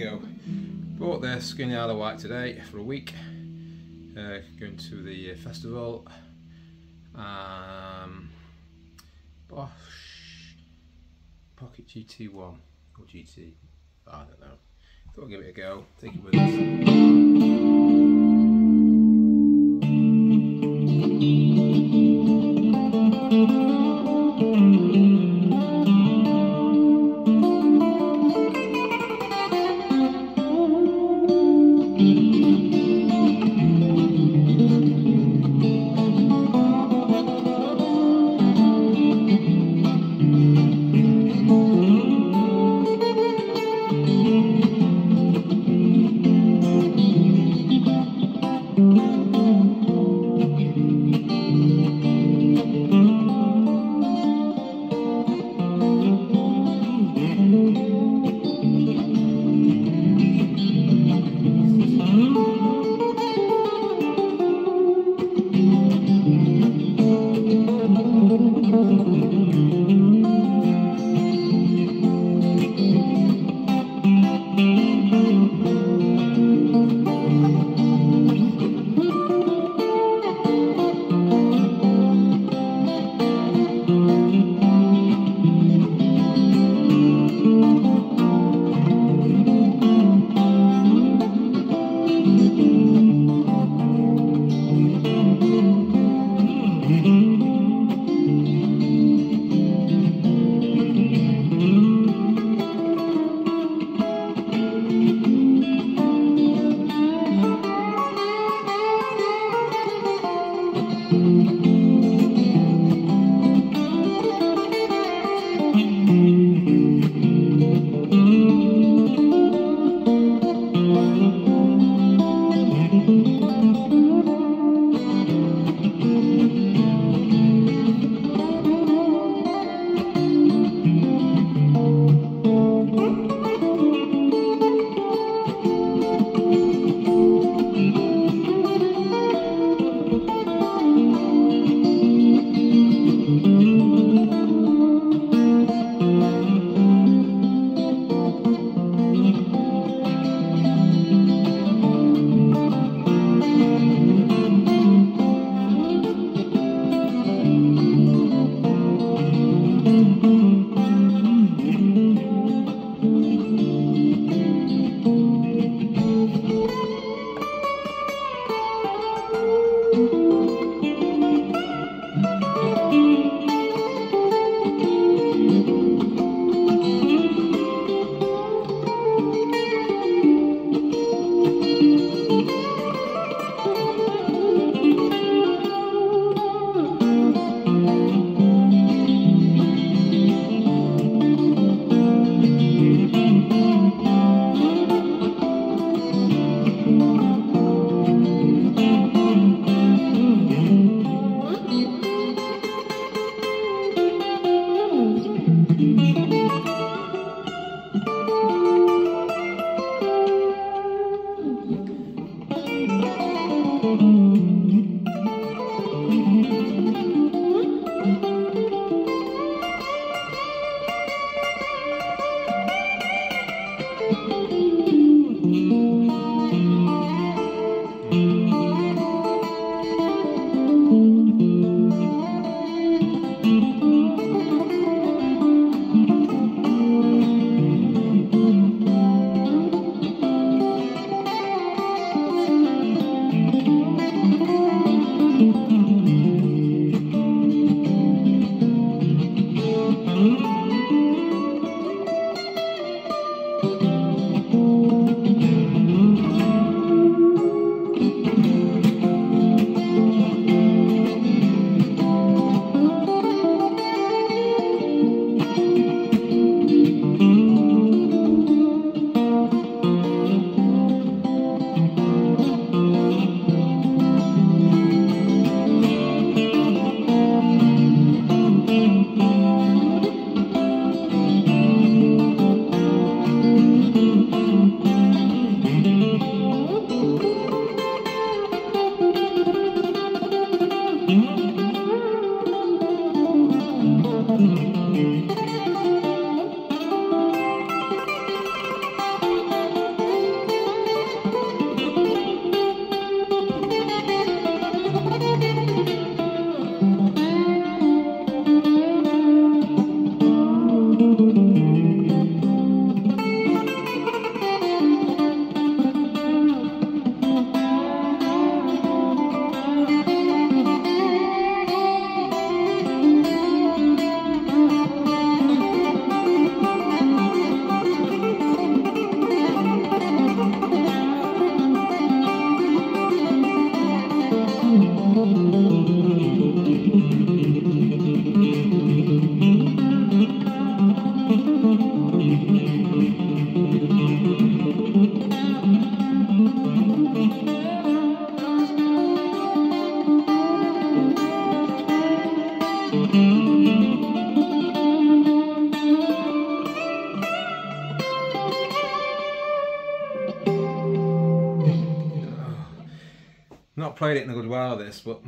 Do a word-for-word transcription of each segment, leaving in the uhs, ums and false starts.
go. Bought this in the Isle of Wight today for a week. Uh, going to the uh, festival. Um, Bosch Pocket G T one or G T, I don't know. Thought I'd give it a go. Take it with us. not played it in a good while, this, but.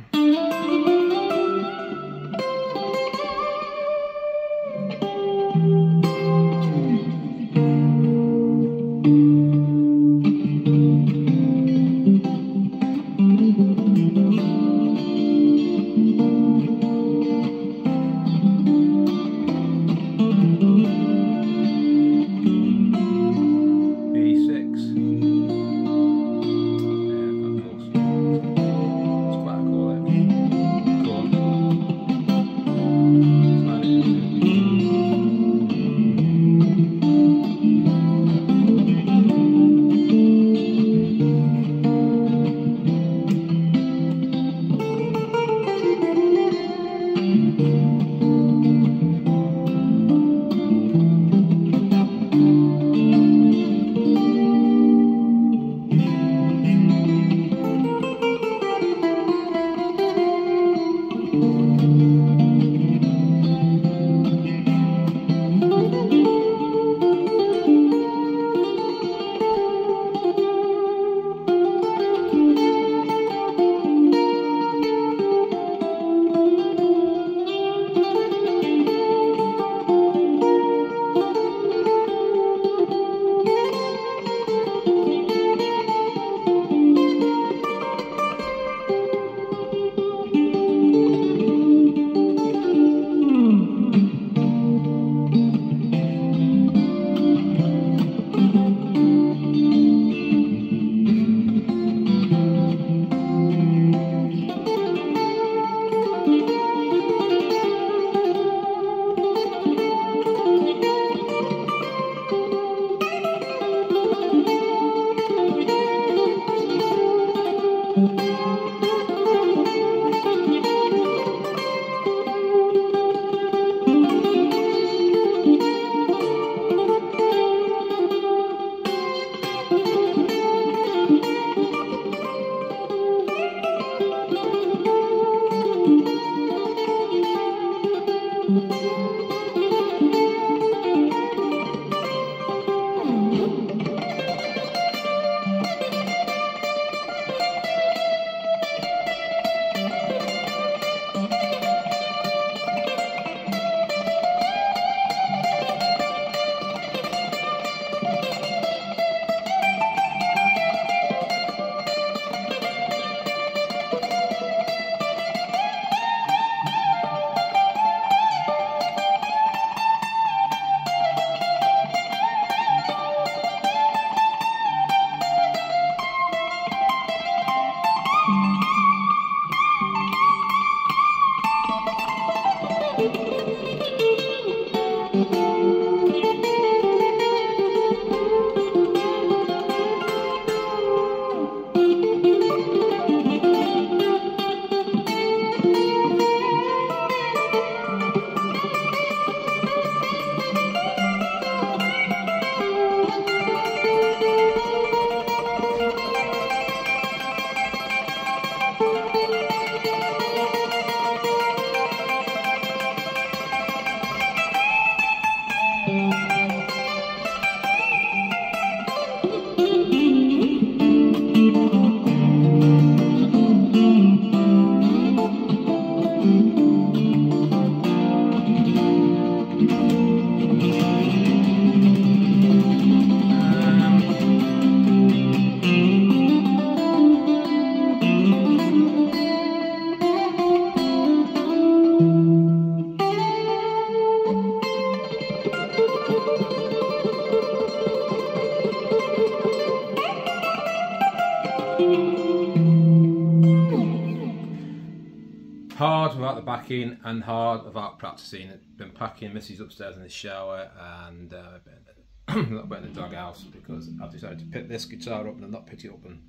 Hard without the backing and hard without practicing. I've been packing Missy's upstairs in the shower and uh, a little bit in the doghouse because I've decided to pick this guitar up and not pick it up in,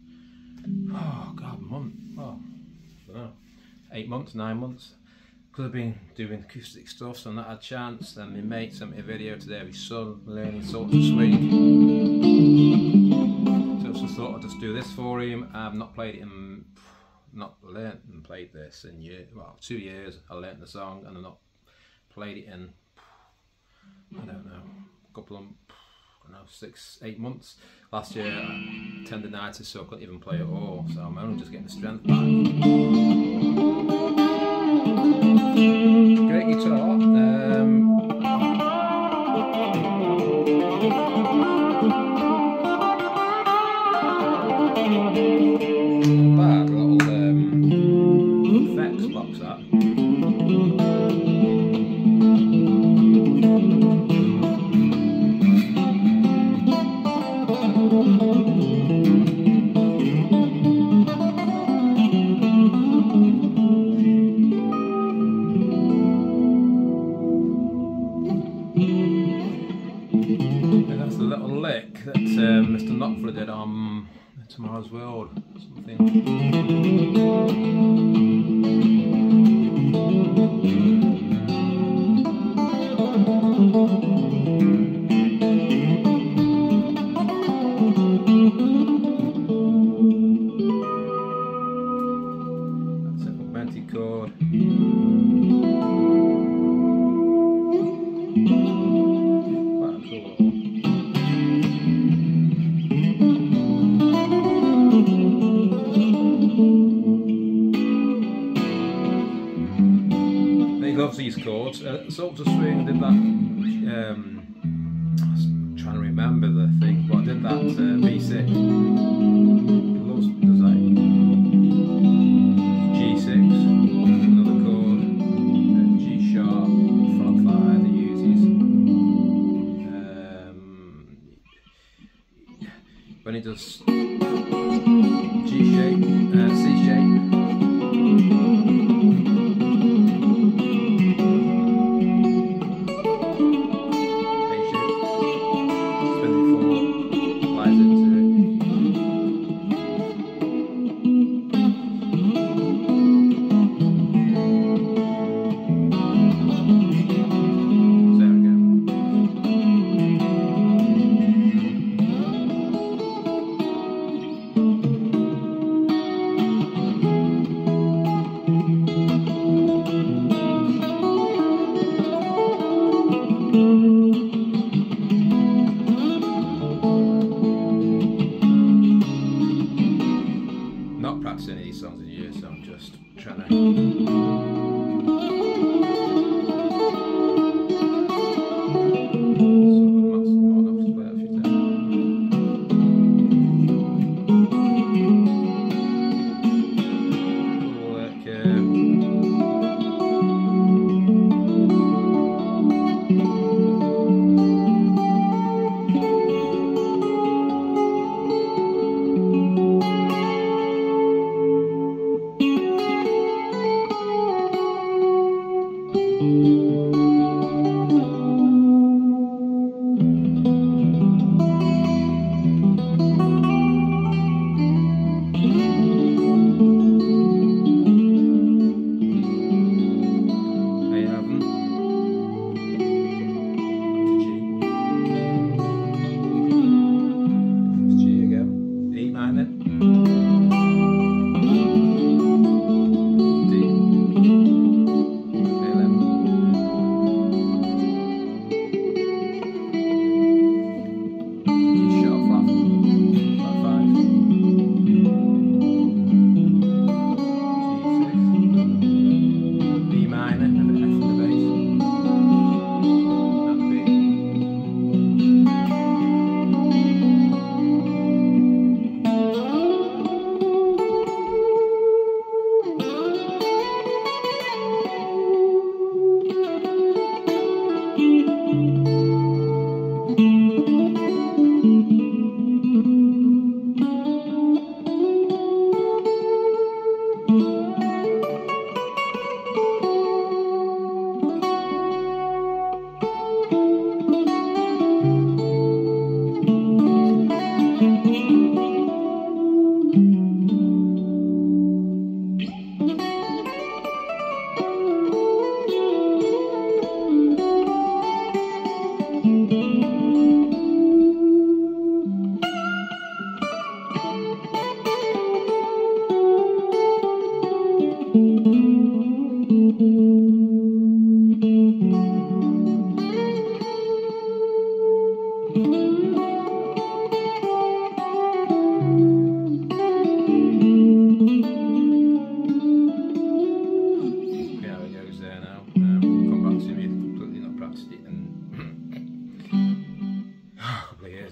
oh god, a month, oh, I don't know, eight months, nine months. Because I've been doing acoustic stuff, so I've not had a chance. Then my mate sent me a video today of his son learning Sultans swing. So I just thought I'd just do this for him. I've not played it in, not learnt and played this in year, well, two years. I learnt the song and I've not played it in, I don't know, a couple of, don't know, six, eight months. Last year, tendonitis, so I couldn't even play at all. So I'm only just getting the strength back. Great guitar. Um, bad little um, effects box that. That um, Mister Knopfler did on Tomorrow's World, something. That's a augmented chord. Quite cool. He loves these chords. Uh, Sultans swing did that. Um, I was trying to remember the thing, but I did that uh, B six. He loves does that. G six, another chord. Uh, G sharp, flat five. He uses. Um, when he does G shape, uh, C shape.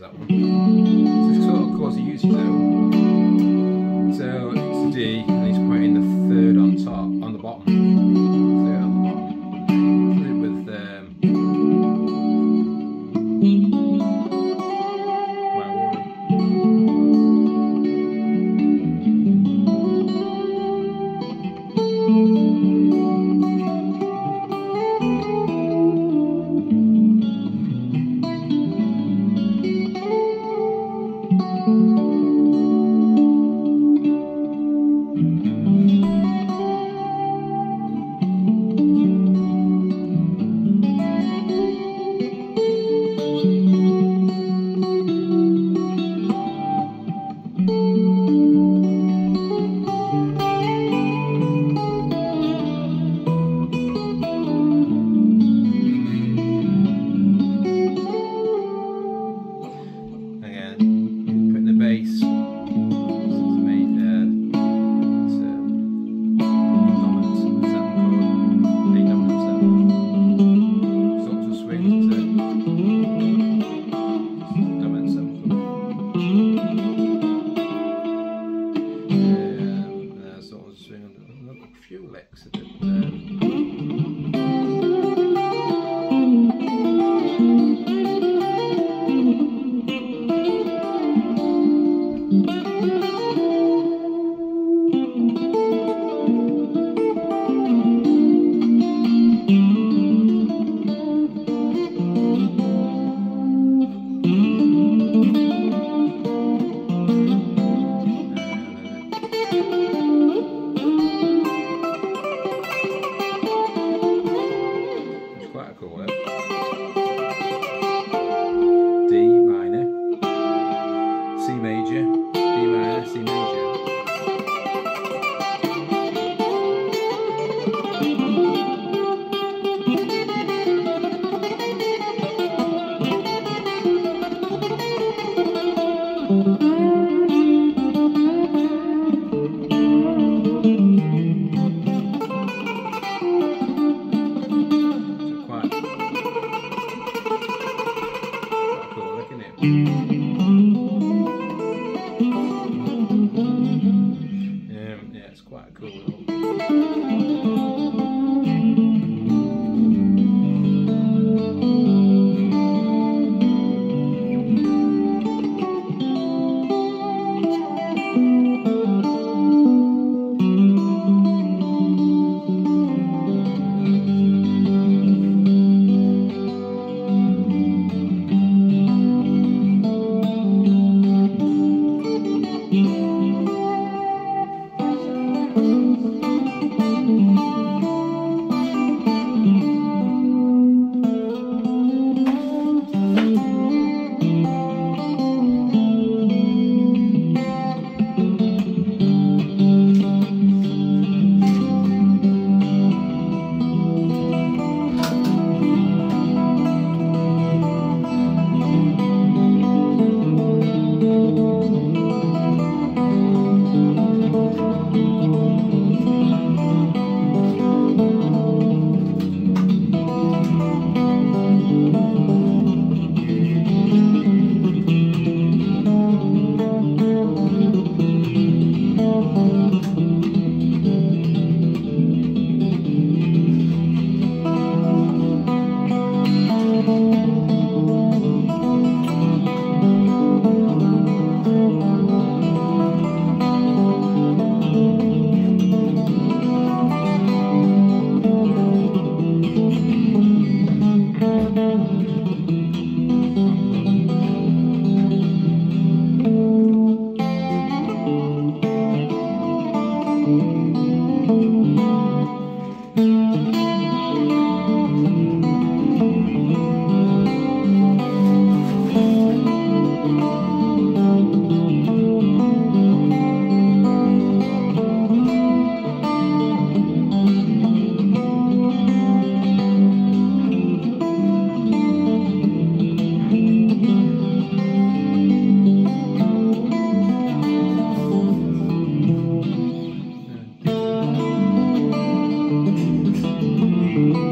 that one. So sort of chords he uses though. So it's a D, and he's putting the third on top, on the bottom. Third on the bottom. Put it with um,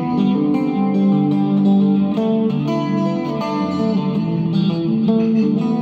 Thank you.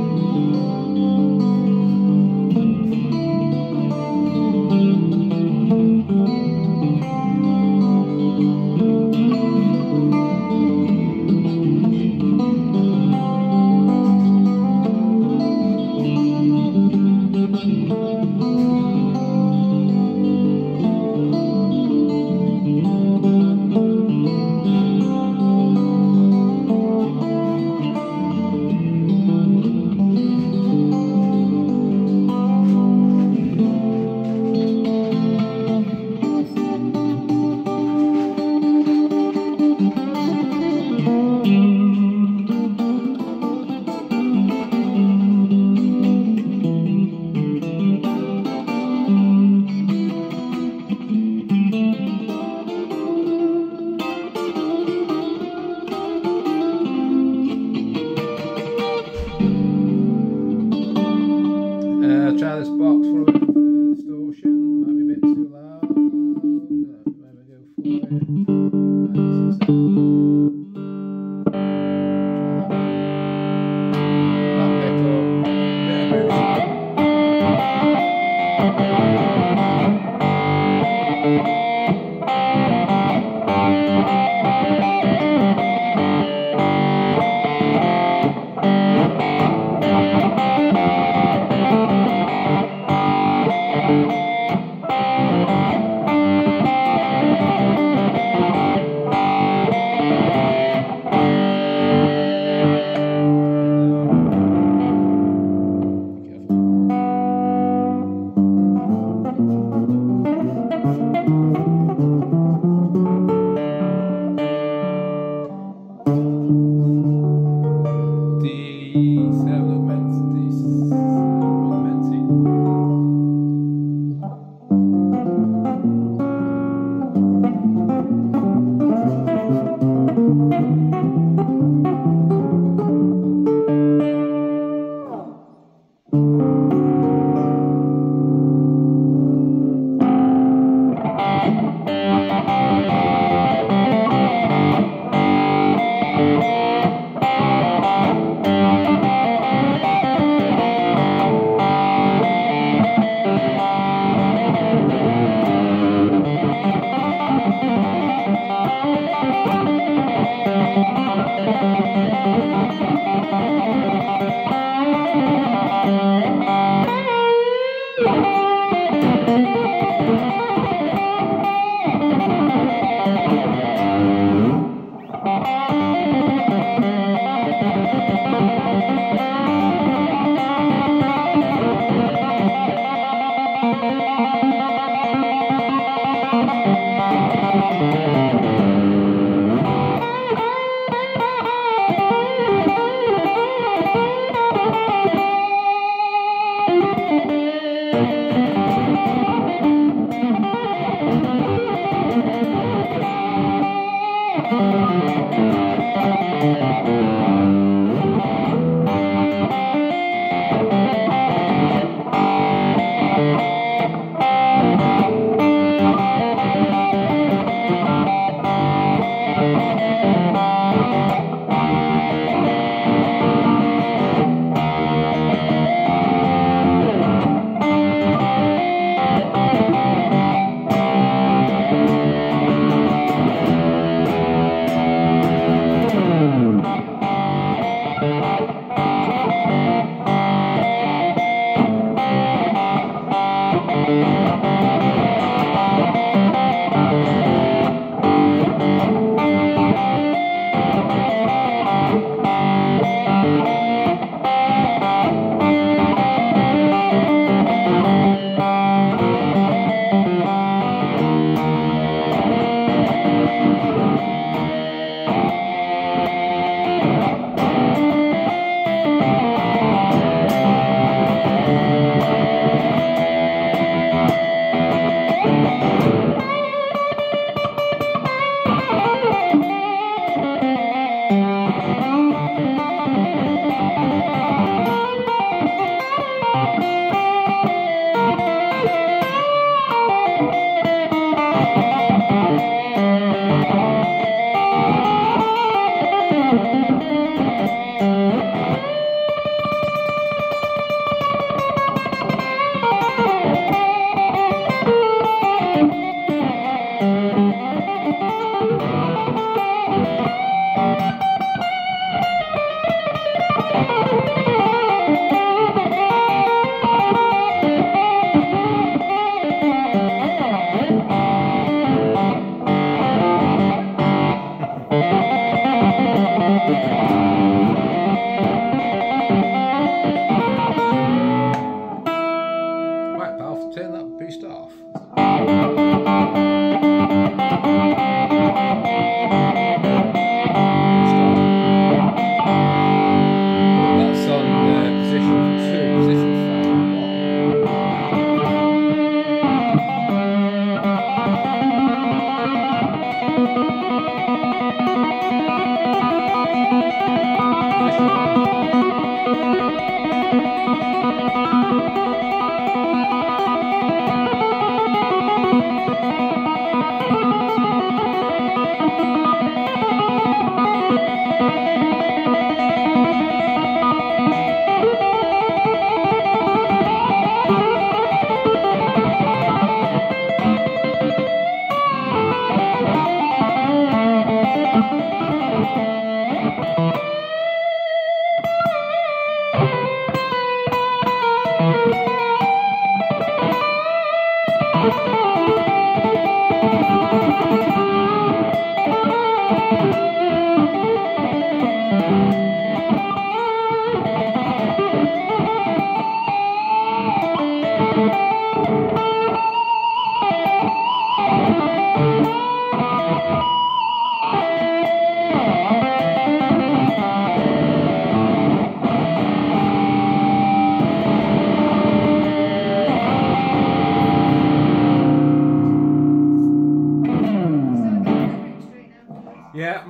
Yeah,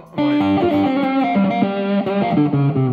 mine.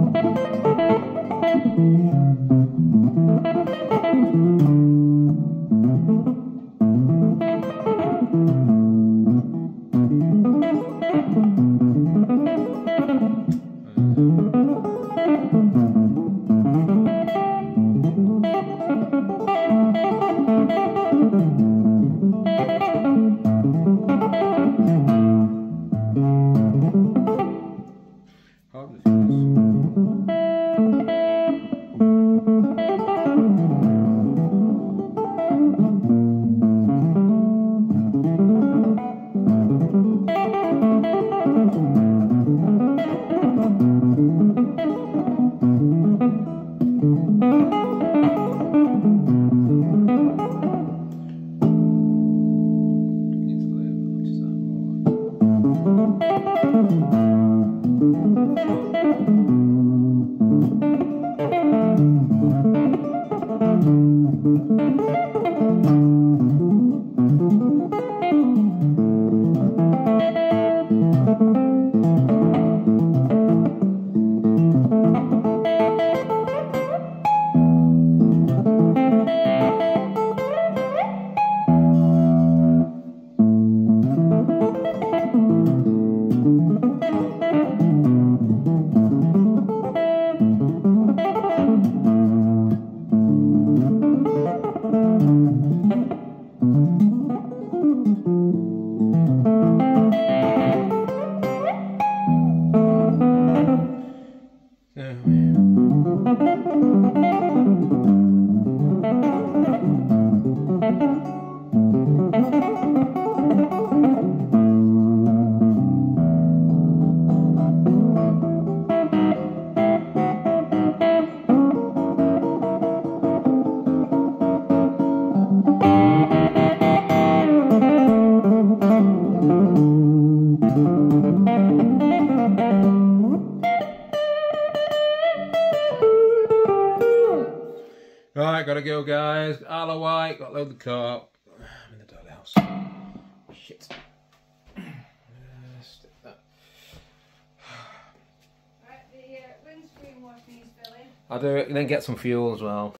Right, gotta go, guys. Isle of Wight, got to load the car. I'm in the doghouse. Shit. Uh, stick that. Right, the uh, windscreen wash needs filling. I'll do it and then get some fuel as well.